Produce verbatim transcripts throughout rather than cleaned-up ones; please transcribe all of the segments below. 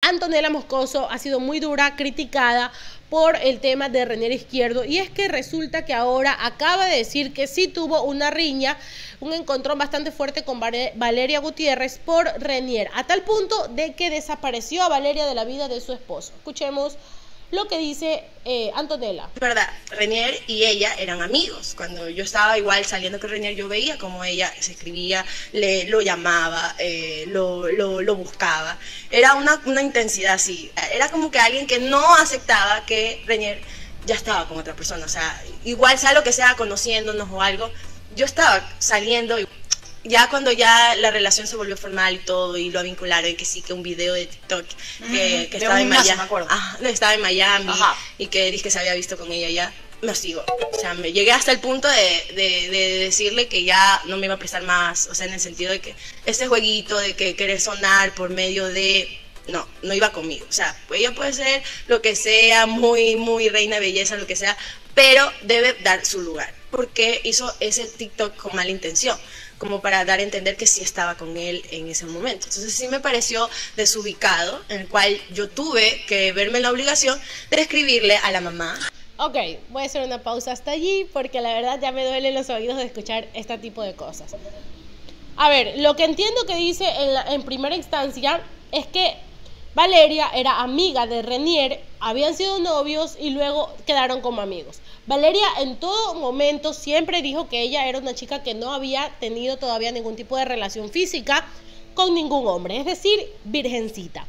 Antonella Moscoso ha sido muy dura, criticada por el tema de Renier Izquierdo, y es que resulta que ahora acaba de decir que sí tuvo una riña, un encontrón bastante fuerte con Valeria Gutiérrez por Renier, a tal punto de que desapareció a Valeria de la vida de su esposo. Escuchemos lo que dice eh, Antonella. Es verdad, Renier y ella eran amigos. Cuando yo estaba igual saliendo con Renier, yo veía como ella se escribía, le, lo llamaba, eh, lo, lo, lo buscaba. Era una, una intensidad así. Era como que alguien que no aceptaba que Renier ya estaba con otra persona. O sea, igual sea lo que sea, conociéndonos o algo, yo estaba saliendo y ya cuando ya la relación se volvió formal y todo, y lo vincularon, y que sí, que un video de TikTok, que, que estaba, en Miami, ah, estaba en Miami, y que dice que se había visto con ella ya, me sigo. O sea, me llegué hasta el punto de, de, de decirle que ya no me iba a prestar más, o sea, en el sentido de que este jueguito de que querer sonar por medio de... No, no iba conmigo. O sea, ella puede ser lo que sea, muy, muy reina de belleza, lo que sea, pero debe dar su lugar, porque hizo ese TikTok con mala intención, como para dar a entender que sí estaba con él en ese momento. Entonces sí me pareció desubicado, en el cual yo tuve que verme en la obligación de escribirle a la mamá. Ok, voy a hacer una pausa hasta allí, porque la verdad ya me duelen los oídos de escuchar este tipo de cosas. A ver, lo que entiendo que dice en, la, en primera instancia es que Valeria era amiga de Renier, habían sido novios y luego quedaron como amigos. Valeria en todo momento siempre dijo que ella era una chica que no había tenido todavía ningún tipo de relación física con ningún hombre, es decir, virgencita.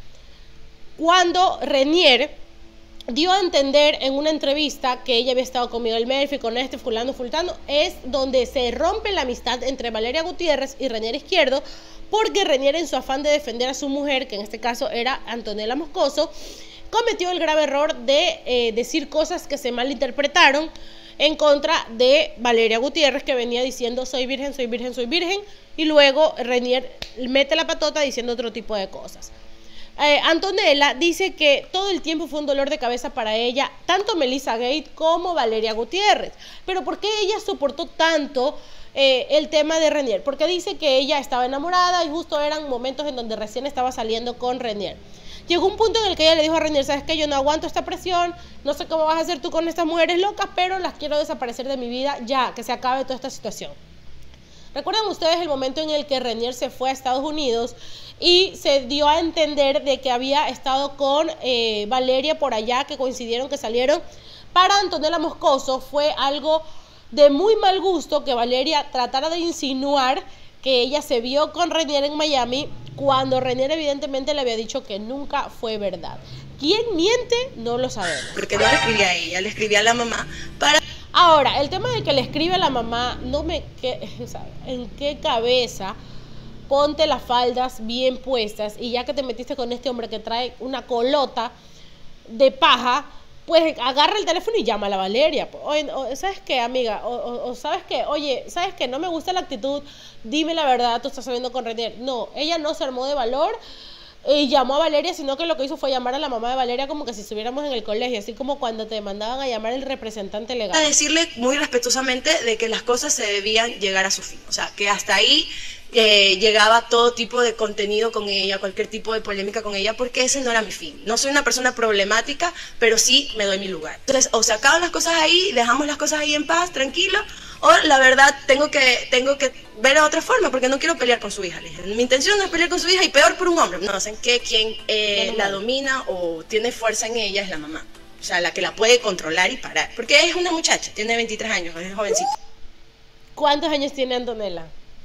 Cuando Renier dio a entender en una entrevista que ella había estado con Miguel Murphy, con este fulano, fulano, es donde se rompe la amistad entre Valeria Gutiérrez y Renier Izquierdo, porque Renier, en su afán de defender a su mujer, que en este caso era Antonella Moscoso, cometió el grave error de eh, decir cosas que se malinterpretaron en contra de Valeria Gutiérrez, que venía diciendo soy virgen, soy virgen, soy virgen, y luego Renier mete la patota diciendo otro tipo de cosas. Eh, Antonella dice que todo el tiempo fue un dolor de cabeza para ella, tanto Melissa Gate como Valeria Gutiérrez. Pero ¿por qué ella soportó tanto eh, el tema de Renier? Porque dice que ella estaba enamorada y justo eran momentos en donde recién estaba saliendo con Renier. Llegó un punto en el que ella le dijo a Renier, ¿sabes qué? Yo no aguanto esta presión, no sé cómo vas a hacer tú con estas mujeres locas, pero las quiero desaparecer de mi vida ya, que se acabe toda esta situación. ¿Recuerdan ustedes el momento en el que Renier se fue a Estados Unidos y se dio a entender de que había estado con eh, Valeria por allá, que coincidieron, que salieron? Para Antonella Moscoso fue algo de muy mal gusto que Valeria tratara de insinuar que ella se vio con Renier en Miami, cuando Renier evidentemente le había dicho que nunca fue verdad. ¿Quién miente? No lo sabemos. Porque no le escribía a ella, le escribía a la mamá para... Ahora, el tema de que le escribe a la mamá, no me... Que, ¿sabe? ¿En qué cabeza? Ponte las faldas bien puestas y ya que te metiste con este hombre que trae una colota de paja, pues agarra el teléfono y llama a la Valeria. Oye, ¿sabes qué, amiga? O, o, o ¿sabes qué? Oye, ¿sabes qué? No me gusta la actitud, dime la verdad, tú estás saliendo con Renier. No, ella no se armó de valor y llamó a Valeria, sino que lo que hizo fue llamar a la mamá de Valeria como que si estuviéramos en el colegio, así como cuando te mandaban a llamar el representante legal. A decirle muy respetuosamente de que las cosas se debían llegar a su fin, o sea, que hasta ahí eh, llegaba todo tipo de contenido con ella, cualquier tipo de polémica con ella, porque ese no era mi fin. No soy una persona problemática, pero sí me doy mi lugar. Entonces, o se acaban las cosas ahí, dejamos las cosas ahí en paz, tranquilo, o la verdad tengo que tengo que ver a otra forma, porque no quiero pelear con su hija. Le dije, mi intención no es pelear con su hija, y peor por un hombre. No sé qué, quien eh, la domina o tiene fuerza en ella es la mamá. O sea, la que la puede controlar y parar. Porque es una muchacha, tiene veintitrés años, es jovencita. ¿Cuántos años tiene Antonella?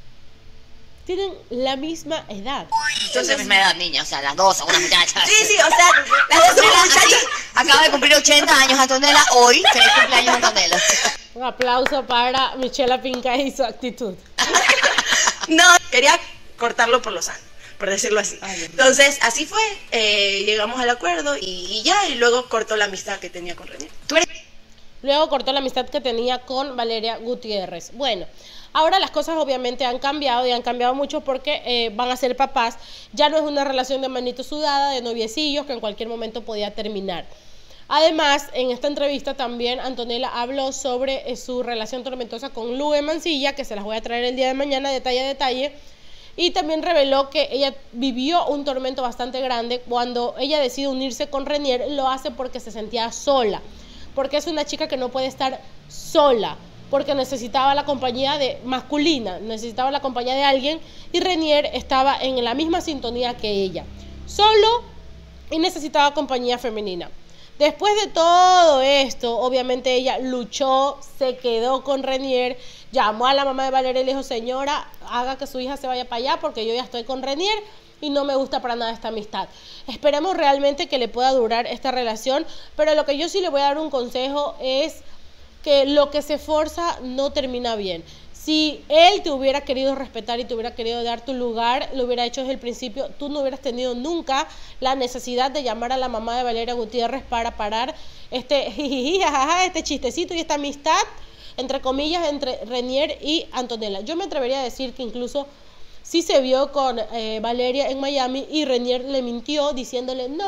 Tienen la misma edad. Entonces, la misma edad, niña, o sea, las dos son unas muchachas. Sí, sí, o sea, las dos son muchachas. Acaba de cumplir ochenta años Antonella hoy. Feliz cumpleaños, Antonella. Un aplauso para Michela Pinca y su actitud. No, quería cortarlo por lo sano, por decirlo así. Entonces, así fue. Eh, llegamos al acuerdo y, y ya, y luego cortó la amistad que tenía con Renier. ¿Tú eres? Luego cortó la amistad que tenía con Valeria Gutiérrez. Bueno, ahora las cosas obviamente han cambiado y han cambiado mucho porque eh, van a ser papás. Ya no es una relación de manito sudada, de noviecillos, que en cualquier momento podía terminar. Además, en esta entrevista también Antonella habló sobre eh, su relación tormentosa con Lue Mancilla, que se las voy a traer el día de mañana detalle a detalle, Y también reveló que ella vivió un tormento bastante grande cuando ella decide unirse con Renier. Lo hace porque se sentía sola, porque es una chica que no puede estar sola, porque necesitaba la compañía de masculina, necesitaba la compañía de alguien, y Renier estaba en la misma sintonía que ella, solo, y necesitaba compañía femenina. Después de todo esto, obviamente ella luchó, se quedó con Renier, llamó a la mamá de Valeria y le dijo: señora, haga que su hija se vaya para allá porque yo ya estoy con Renier y no me gusta para nada esta amistad. Esperemos realmente que le pueda durar esta relación, pero lo que yo sí le voy a dar un consejo es que lo que se forza no termina bien. Si él te hubiera querido respetar y te hubiera querido dar tu lugar, lo hubiera hecho desde el principio, tú no hubieras tenido nunca la necesidad de llamar a la mamá de Valeria Gutiérrez para parar este jijiji, jajaja, este chistecito y esta amistad, entre comillas, entre Renier y Antonella. Yo me atrevería a decir que incluso sí se vio con eh, Valeria en Miami y Renier le mintió diciéndole: no,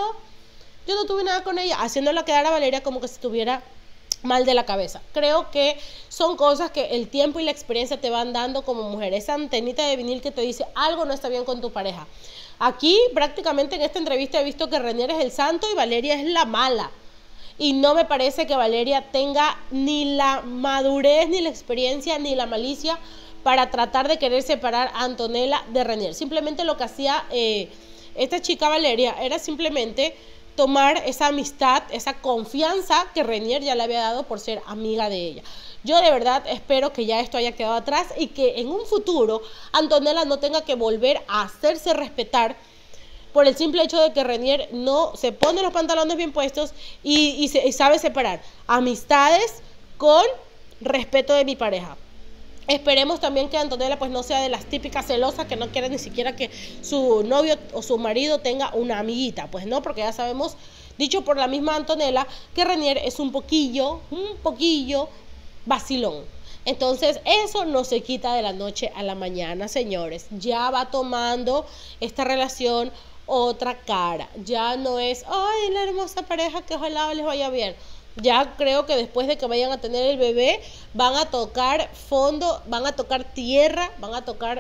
yo no tuve nada con ella, haciéndola quedar a Valeria como que si estuviera mal de la cabeza. Creo que son cosas que el tiempo y la experiencia te van dando como mujer, esa antenita de vinil que te dice algo no está bien con tu pareja. Aquí prácticamente en esta entrevista he visto que Renier es el santo y Valeria es la mala, y no me parece que Valeria tenga ni la madurez, ni la experiencia, ni la malicia para tratar de querer separar a Antonella de Renier. Simplemente lo que hacía eh, esta chica Valeria era simplemente tomar esa amistad, esa confianza que Renier ya le había dado por ser amiga de ella. Yo de verdad espero que ya esto haya quedado atrás y que en un futuro Antonella no tenga que volver a hacerse respetar por el simple hecho de que Renier no se pone los pantalones bien puestos y, y, se, y sabe separar amistades con respeto de mi pareja. Esperemos también que Antonella pues no sea de las típicas celosas que no quiere ni siquiera que su novio o su marido tenga una amiguita, pues no, porque ya sabemos, dicho por la misma Antonella, que Renier es un poquillo, un poquillo vacilón. Entonces eso no se quita de la noche a la mañana, señores. Ya va tomando esta relación otra cara. Ya no es, ay, la hermosa pareja que ojalá les vaya bien. Ya creo que después de que vayan a tener el bebé, van a tocar fondo, van a tocar tierra, van a tocar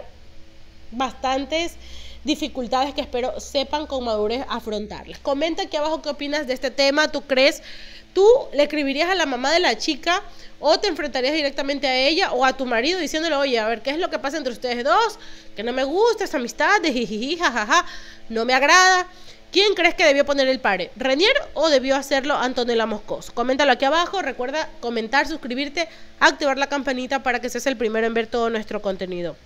bastantes dificultades que espero sepan con madurez afrontarlas. Comenta aquí abajo qué opinas de este tema. ¿Tú crees, tú le escribirías a la mamá de la chica o te enfrentarías directamente a ella o a tu marido diciéndole: oye, a ver, ¿qué es lo que pasa entre ustedes dos? Que no me gusta esa amistad de jijiji, jajaja, no me agrada. ¿Quién crees que debió poner el pare? ¿Renier o debió hacerlo Antonella Moscoso? Coméntalo aquí abajo. Recuerda comentar, suscribirte, activar la campanita para que seas el primero en ver todo nuestro contenido.